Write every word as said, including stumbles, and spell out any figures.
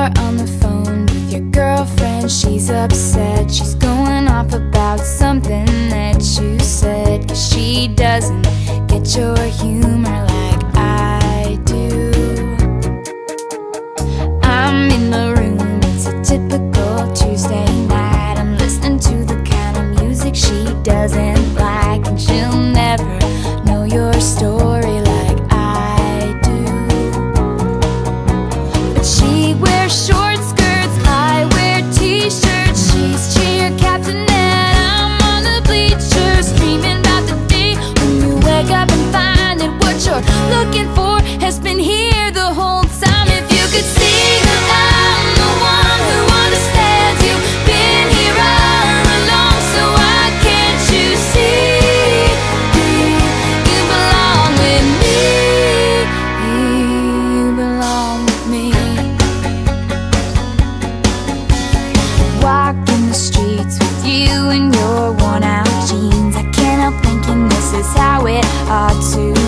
You're on the phone with your girlfriend. She's upset, she's going off about something that you said, 'cause she doesn't get your humor like I do. I'm in the room, it's a typical Tuesday night. I'm listening to the kind of music she doesn't like, and she'll never know your story like I do. But she wears short skirts, I wear t-shirts. She's cheer captain and I'm on the bleachers, dreaming about the day when you wake up and find that what you're looking for has been here the whole time. If you could see that I'm the one who understands, you've been here all along, so why can't you see? You belong with me, you belong with me. Walking the streets with you in your worn out jeans, I can't help thinking this is how it ought to